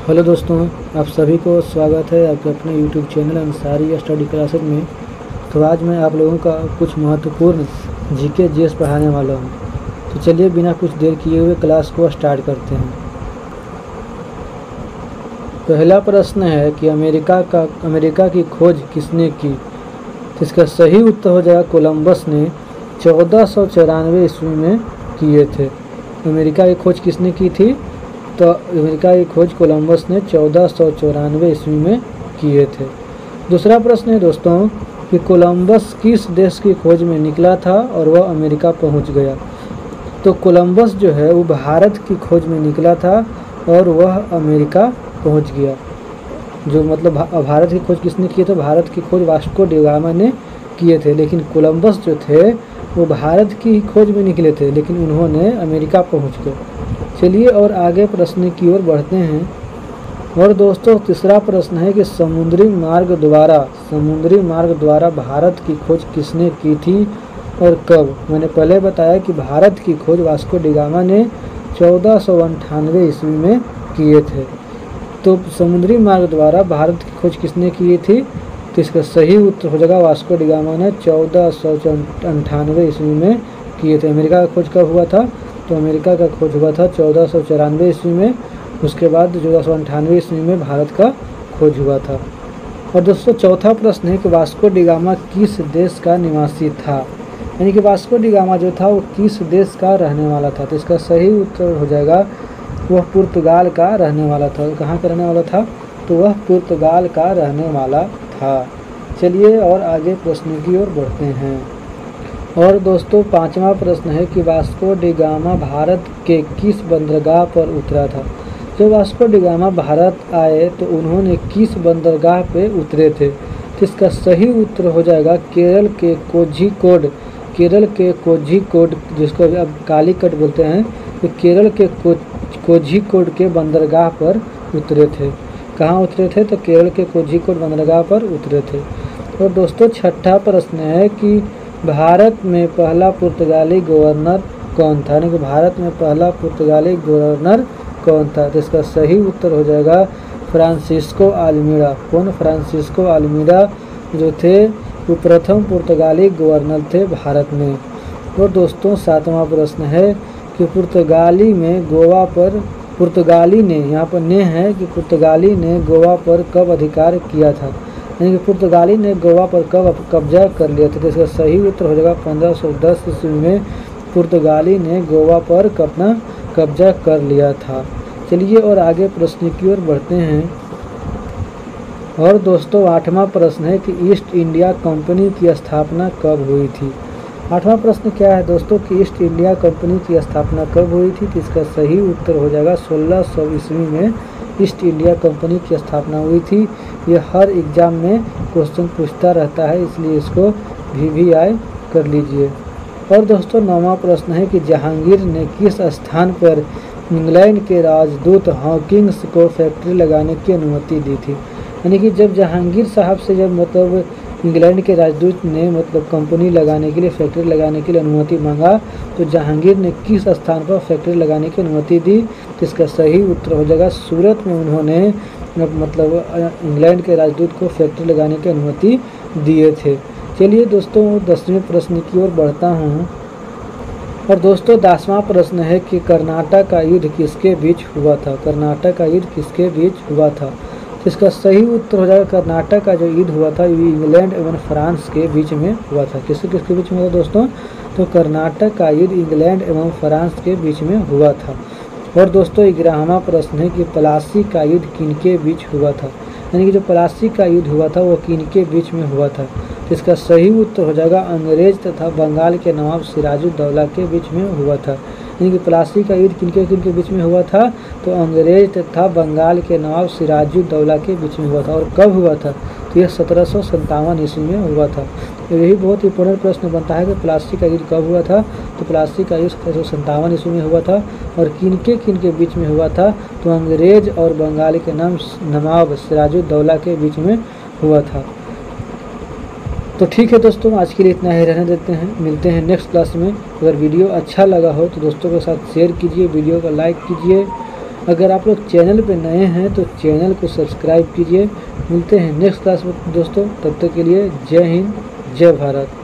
Hello दोस्तों, आप सभी को स्वागत है आपके अपने YouTube channel Ansari study classes में। तो आज मैं आप लोगों का कुछ महत्वपूर्ण जीके जीएस पढ़ाने वाला हूं। तो चलिए बिना कुछ देर किए हुए क्लास को स्टार्ट करते हैं। पहला प्रश्न है कि अमेरिका की खोज किसने की। तो इसका सही उत्तर हो जाएगा कोलंबस ने 1494 ईस्वी में किए थे। अमेरिका की खोज किसने की थी? तो अमेरिका की खोज कोलंबस ने 1494 ईस्वी में किए थे। दूसरा प्रश्न है दोस्तों कि कोलंबस किस देश की खोज में निकला था और वह अमेरिका पहुंच गया। तो कोलंबस जो है वो भारत की खोज में निकला था और वह अमेरिका पहुंच गया। जो मतलब भारत की खोज किसने की? तो भारत की खोज वास्को डी गामा ने किए थे, लेकिन कोलंबस जो थे वो भारत की खोज में निकले थे, लेकिन उन्होंने अमेरिका पहुँच गए। चलिए और आगे प्रश्न की ओर बढ़ते हैं। और दोस्तों तीसरा प्रश्न है कि समुद्री मार्ग द्वारा भारत की खोज किसने की थी और कब। मैंने पहले बताया कि भारत की खोज वास्को डी गामा ने 1498 ईस्वी में किए थे। तो समुद्री मार्ग द्वारा भारत की खोज किसने की थी? तो इसका सही उत्तर हो जाएगा वास्को डी गामा ने 1498 ईस्वी में किए थे। अमेरिका का खोज कब हुआ था? तो अमेरिका का खोज हुआ था 1494 ईस्वी में। उसके बाद 1498 ईस्वी में भारत का खोज हुआ था। और दोस्तों चौथा प्रश्न है कि वास्को डी गामा किस देश का निवासी था, यानी कि वास्को डी गामा जो था वो किस देश का रहने वाला था। तो इसका सही उत्तर हो जाएगा वह पुर्तगाल का रहने वाला था। कहाँ का रहने वाला था? तो वह पुर्तगाल का रहने वाला था। चलिए और आगे प्रश्न की ओर बढ़ते हैं। और दोस्तों पांचवा प्रश्न है कि वास्को डी गामा भारत के किस बंदरगाह पर उतरा था। जब वास्को डी गामा भारत आए तो उन्होंने किस बंदरगाह पे उतरे थे? तो इसका सही उत्तर हो जाएगा केरल के कोझिकोड, जिसको अब कालीकट बोलते हैं। तो केरल के कोझिकोड के बंदरगाह पर उतरे थे। कहाँ उतरे थे? तो केरल के कोझिकोड बंदरगाह पर उतरे थे। और दोस्तों छठा प्रश्न है कि भारत में पहला पुर्तगाली गवर्नर कौन था, यानी कि भारत में पहला पुर्तगाली गवर्नर कौन था। तो इसका सही उत्तर हो जाएगा फ्रांसिस्को अल्मीड़ा। कौन? फ्रांसिस्को अल्मीड़ा जो थे वो प्रथम पुर्तगाली गवर्नर थे भारत में। और दोस्तों सातवां प्रश्न है कि पुर्तगाली ने यहाँ पर ने है कि पुर्तगाली ने गोवा पर कब अधिकार किया था, यानी कि पुर्तगाली ने गोवा पर कब कब्जा कर लिया था। तो इसका सही उत्तर हो जाएगा 1510 ईस्वी में पुर्तगाली ने गोवा पर अपना कब्जा कर लिया था। चलिए और आगे प्रश्न की ओर बढ़ते हैं। और दोस्तों आठवां प्रश्न है कि ईस्ट इंडिया कंपनी की स्थापना कब हुई थी। आठवां प्रश्न क्या है दोस्तों कि ईस्ट इंडिया कंपनी की स्थापना कब हुई थी। तो इसका सही उत्तर हो जाएगा 1600 ईस्वी में ईस्ट इंडिया कंपनी की स्थापना हुई थी। ये हर एग्जाम में क्वेश्चन पूछता रहता है, इसलिए इसको VVI कर लीजिए। और दोस्तों नौवां प्रश्न है कि जहांगीर ने किस स्थान पर इंग्लैंड के राजदूत हॉकिंस को फैक्ट्री लगाने की अनुमति दी थी, यानी कि जब जहांगीर साहब से जब मतलब इंग्लैंड के राजदूत ने मतलब कंपनी लगाने के लिए फैक्ट्री लगाने के लिए अनुमति मांगा, तो जहांगीर ने किस स्थान पर फैक्ट्री लगाने की अनुमति दी। तो इसका सही उत्तर हो जाएगा सूरत में उन्होंने मतलब इंग्लैंड के राजदूत को फैक्ट्री लगाने की अनुमति दिए थे। चलिए दोस्तों 10वें प्रश्न की ओर बढ़ता हूँ। और दोस्तों 10वां प्रश्न है कि कर्नाटक का युद्ध किसके बीच हुआ था। कर्नाटक का युद्ध किसके बीच हुआ था? तो इसका सही उत्तर हो जाएगा कर्नाटक का जो युद्ध हुआ था ये इंग्लैंड एवं फ्रांस के बीच में हुआ था। किसके बीच में हुआ दोस्तों? तो कर्नाटक का युद्ध इंग्लैंड एवं फ्रांस के बीच में हुआ था। और दोस्तों 11वां प्रश्न है कि प्लासी का युद्ध किनके बीच हुआ था, यानी कि जो प्लासी का युद्ध हुआ था वो किनके बीच में हुआ था। तो इसका सही उत्तर हो जाएगा अंग्रेज तथा बंगाल के नवाब सिराजुद्दौला के बीच में हुआ था। यानी कि प्लासी का युद्ध किनके बीच में हुआ था? तो अंग्रेज तथा बंगाल के नवाब सिराजुद्दौला के बीच में हुआ था। और कब हुआ था? तो यह 1757 ईस्वी में हुआ था। तो यही बहुत इंपॉर्टेंट प्रश्न बनता है कि प्लासी का युद्ध कब हुआ था। तो प्लासी का युद्ध 1757 ईस्वी में हुआ था। और किनके बीच में हुआ था? तो अंग्रेज और बंगाल के नवाब सिराजुद्दौला के बीच में हुआ था। तो ठीक है दोस्तों, आज के लिए इतना ही रहने देते हैं। मिलते हैं नेक्स्ट क्लास में। अगर वीडियो अच्छा लगा हो तो दोस्तों के साथ शेयर कीजिए, वीडियो को लाइक कीजिए। अगर आप लोग चैनल पे नए हैं तो चैनल को सब्सक्राइब कीजिए। मिलते हैं नेक्स्ट क्लास में दोस्तों, तब तक के लिए जय हिंद जय भारत।